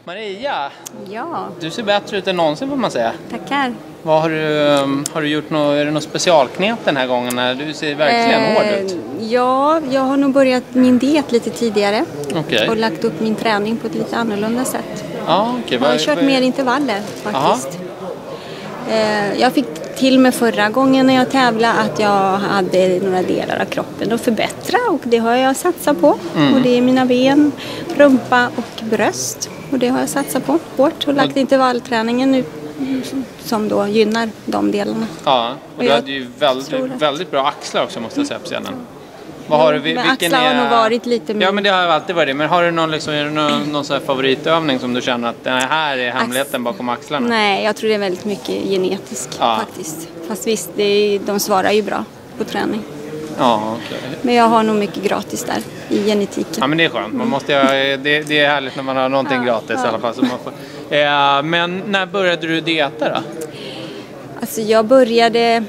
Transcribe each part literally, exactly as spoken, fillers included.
Maria, Ja, du ser bättre ut än någonsin får man säga. tackar. Vad har du, um, har du gjort något, är det något specialknep den här gången? Du ser verkligen Eh, hård ut. Ja, jag har nog börjat min diet lite tidigare. Okej. Och lagt upp min träning på ett lite annorlunda sätt. Ja, okej. Jag har kört mer intervaller faktiskt. Aha. Eh, jag fick till med förra gången när jag tävlade att jag hade några delar av kroppen att förbättra. Och det har jag satsat på. Mm. Och det är mina ben, rumpa och bröst. Och det har jag satsat på hårt och lagt intervallträningen nu som då gynnar de delarna. Ja, och, Och du jag hade ju väldigt, tror att- väldigt bra axlar också måste jag säga på scenen. Vad har du, vi- Men vilken axlar har är... nog varit lite mer... Ja, men det har alltid varit det. Men har du någon, liksom, är det någon, någon sån här favoritövning som du känner att den här är hemligheten bakom axlarna? Nej, jag tror det är väldigt mycket genetiskt Ja. faktiskt. Fast visst, det är, de svarar ju bra på träning. Ja, okej. Men jag har nog mycket gratis där i genetiken. Ja, men det är skönt. Man måste, ja, det, det är härligt när man har någonting Ja, gratis ja. i alla fall. Så man får, eh, men när började du dieta då? Alltså jag började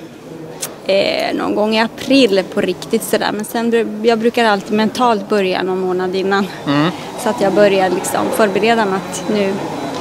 eh, någon gång i april på riktigt sådär. Men sen br- jag brukar alltid mentalt börja någon månad innan. Mm. Så att jag börjar liksom förbereda mig att nu,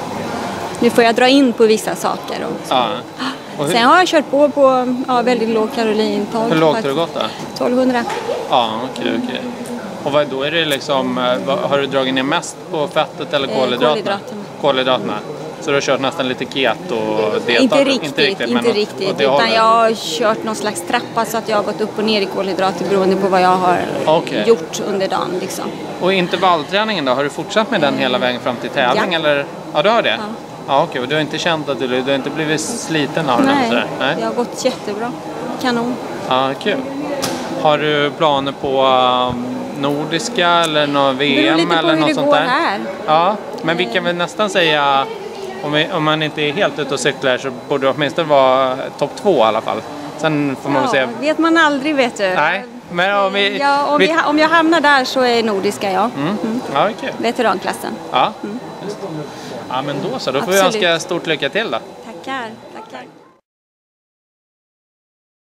nu får jag dra in på vissa saker. Och så. Ja. Och hur, Sen har jag kört på på ja, väldigt låg kaloriintag. hur lågt har du gått då? tolvhundra. Ja, okej, okej. Och vad, då är det liksom, eh, vad, har du dragit ner mest på fettet eller Eh, kolhydraterna? kolhydraterna. Kolhydraterna. Så du har kört nästan lite keto och dieta? Inte riktigt, inte riktigt. men åt- riktigt åt det utan hållet. jag har kört någon slags trappa så att jag har gått upp och ner i kolhydrater beroende på vad jag har Okej. gjort under dagen. Liksom. Och intervallträningen då, har du fortsatt med den hela vägen fram till tävling? Ja. Eller? Ja, du har det? Ja. Ja, okej. Och du har inte känt att du, du har inte blivit sliten av den? Nej, sådär? Nej. det har gått jättebra. Kanon. Ja, kul. Har du planer på um, nordiska eller något Det beror V M lite på eller hur något det sånt går där? här. Ja, men vi kan väl nästan säga, om, vi, om man inte är helt ute och cyklar så borde det åtminstone vara topp två i alla fall. Sen får man väl Ja, säga... vet man aldrig, vet du. Nej, men om vi... Ja, om, vi... vi, om jag hamnar där så är nordiska, ja. Mm. Ja, okej. Veteranklassen. Ja, just det. Ja, men då så. Då får vi Absolut. önska stort lycka till då. Tackar, tackar.